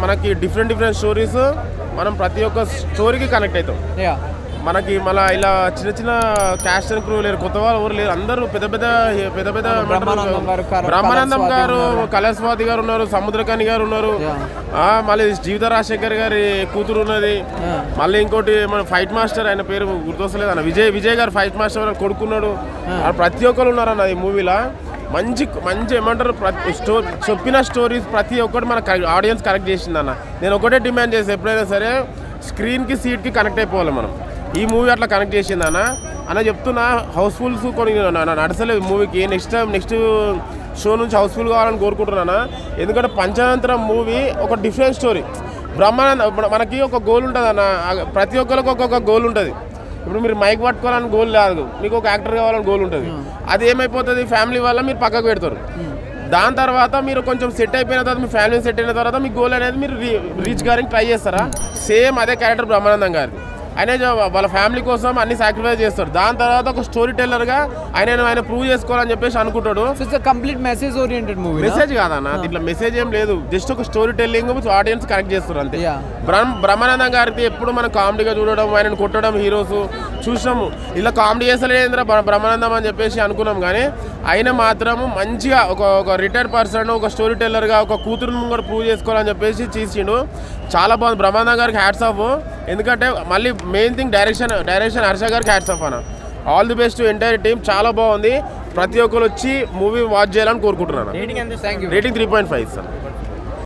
మనకి different stories మనం ప్రతి ఒక్క స్టోరీకి కనెక్ట్ అవుతాం. మనకి మళ్ళీ ఇలా చిన్న క్యాస్ట్ అండ్ క్రూ లేరు, కొత్త వాళ్ళు ఎవరు లేరు, అందరూ పెద్ద బ్రహ్మానందం గారు, కళాస్వాతి గారు ఉన్నారు, సముద్రకాని గారు ఉన్నారు, మళ్ళీ జీవిత రాజశేఖర్ గారి కూతురు ఉన్నది, మళ్ళీ ఇంకోటి మన ఫైట్ మాస్టర్ ఆయన పేరు గుర్తొస్తలేదు అన్న, విజయ్ గారు ఫైట్ మాస్టర్ అని కొడుకున్నాడు. ప్రతి ఒక్కరు ఉన్నారన్న ఈ మూవీలో. మంచి ఏమంటారు చెప్పిన స్టోరీస్ ప్రతి ఒక్కటి మన ఆడియన్స్ కనెక్ట్ చేసిందన్న. నేను ఒకటే డిమాండ్ చేసి ఎప్పుడైనా సరే స్క్రీన్కి సీట్కి కనెక్ట్ అయిపోవాలి మనం. ఈ మూవీ అట్లా కనెక్ట్ చేసిందన్న అన్న చెప్తున్నా. హౌస్ఫుల్స్ కొన్ని నడసలేదు మూవీకి. నెక్స్ట్ షో నుంచి హౌస్ఫుల్ కావాలని కోరుకుంటున్నాను. ఎందుకంటే పంచతంత్రం మూవీ ఒక డిఫరెంట్ స్టోరీ. మనకి ఒక గోల్ ఉంటుంది అన్న, ప్రతి ఒక్కరికి ఒక్కొక్క గోల్ ఉంటుంది. ఇప్పుడు మీరు మైక్ పట్టుకోవాలని గోల్ లేదు, మీకు ఒక యాక్టర్ కావాలని గోల్ ఉంటుంది. అది ఏమైపోతుంది, ఫ్యామిలీ వల్ల మీరు పక్కకు పెడతారు. దాని తర్వాత మీరు కొంచెం సెట్ అయిపోయిన తర్వాత, మీ ఫ్యామిలీ సెట్ అయిన తర్వాత మీ గోల్ అనేది మీరు రీచ్ గారికి ట్రై చేస్తారా. సేమ్ అదే క్యారెక్టర్ బ్రహ్మానందం గారిది. ఆయన వాళ్ళ ఫ్యామిలీ కోసం అన్ని సాక్రిఫైస్ చేస్తాడు. దాని తర్వాత ఒక స్టోరీ టెల్లర్గా ఆయన ప్రూవ్ చేసుకోవాలని చెప్పేసి అనుకుంటాడు. Complete message oriented movie. Message కాదన్న, దీంట్లో మెసేజ్ ఏం లేదు, జస్ట్ ఒక స్టోరీ టెల్లింగ్ ఆడియన్స్ కనెక్ట్ చేస్తారు అంతే. బ్రహ్మానందం గారికి ఎప్పుడు మనం కామెడీగా చూడడం, ఆయనను కొట్టడం హీరోస్ చూసినాము. ఇలా కామెడీ చేస్తలేదేంద్ర బ్రహ్మానందం అని చెప్పేసి అనుకున్నాం. కానీ ఆయన మాత్రం మంచిగా ఒక రిటైర్డ్ పర్సన్, ఒక స్టోరీ టెల్లర్గా ఒక కూతురుని కూడా ప్రూవ్ చేసుకోవాలని చెప్పేసి చేసిండు. చాలా బాగుంది. బ్రహ్మానందం గారికి హ్యాట్స్ ఆఫ్. ఎందుకంటే మళ్ళీ మెయిన్ థింగ్ డైరెక్షన్ హర్ష గారికి హ్యాట్స్ ఆఫ్ అన్న. All the best entire team. చాలా బాగుంది. ప్రతి ఒక్కరు వచ్చి మూవీ వాచ్ చేయాలని కోరుకుంటున్నాను. Rating 3.5 sir.